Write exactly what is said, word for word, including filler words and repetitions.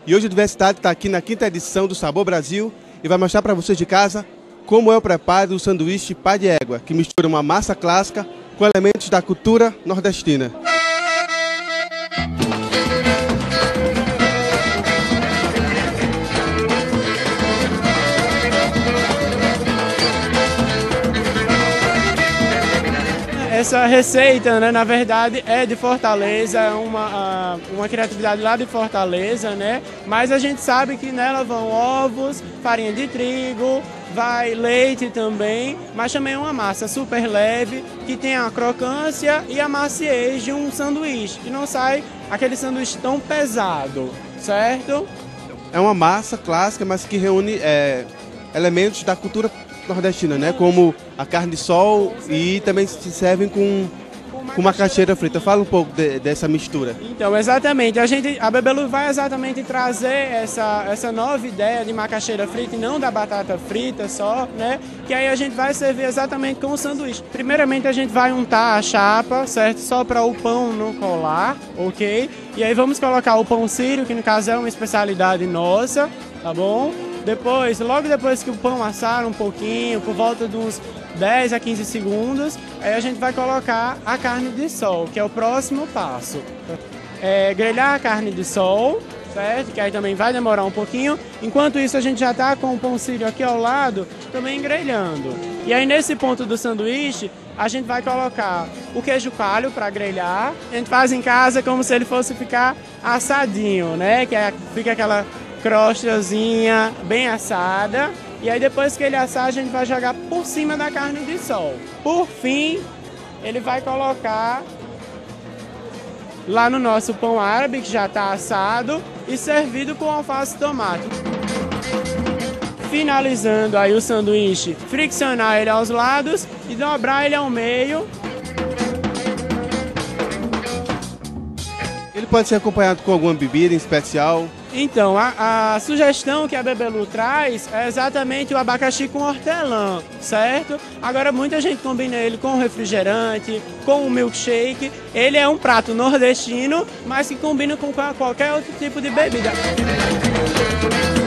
E hoje a Diversidade está aqui na quinta edição do Sabor Brasil e vai mostrar para vocês de casa como é o preparo do sanduíche pá de égua, que mistura uma massa clássica com elementos da cultura nordestina. Essa receita, né, na verdade, é de Fortaleza, é uma, uma criatividade lá de Fortaleza, né? Mas a gente sabe que nela vão ovos, farinha de trigo, vai leite também, mas também é uma massa super leve, que tem a crocância e a maciez de um sanduíche, que não sai aquele sanduíche tão pesado, certo? É uma massa clássica, mas que reúne é, elementos da cultura nordestina, né? Como a carne de sol e também se servem com, com macaxeira frita. Fala um pouco de, dessa mistura. Então, exatamente. A, gente, a Bebelu vai exatamente trazer essa, essa nova ideia de macaxeira frita e não da batata frita só, né? Que aí a gente vai servir exatamente com o sanduíche. Primeiramente, a gente vai untar a chapa, certo? Só para o pão não colar, ok? E aí vamos colocar o pão sírio, que no caso é uma especialidade nossa, tá bom? Depois, logo depois que o pão assar um pouquinho, por volta de uns dez a quinze segundos, aí a gente vai colocar a carne de sol, que é o próximo passo. É, grelhar a carne de sol, certo? Que aí também vai demorar um pouquinho. Enquanto isso, a gente já está com o pão sírio aqui ao lado, também grelhando. E aí, nesse ponto do sanduíche, a gente vai colocar o queijo coalho para grelhar. A gente faz em casa como se ele fosse ficar assadinho, né? Que é, fica aquela crostazinha bem assada, e aí depois que ele assar a gente vai jogar por cima da carne de sol. Por fim, ele vai colocar lá no nosso pão árabe, que já está assado e servido com alface e tomate. Finalizando aí o sanduíche, friccionar ele aos lados e dobrar ele ao meio. Ele pode ser acompanhado com alguma bebida em especial? Então, a, a sugestão que a Bebelu traz é exatamente o abacaxi com hortelã, certo? Agora, muita gente combina ele com refrigerante, com um milkshake. Ele é um prato nordestino, mas que combina com qualquer outro tipo de bebida.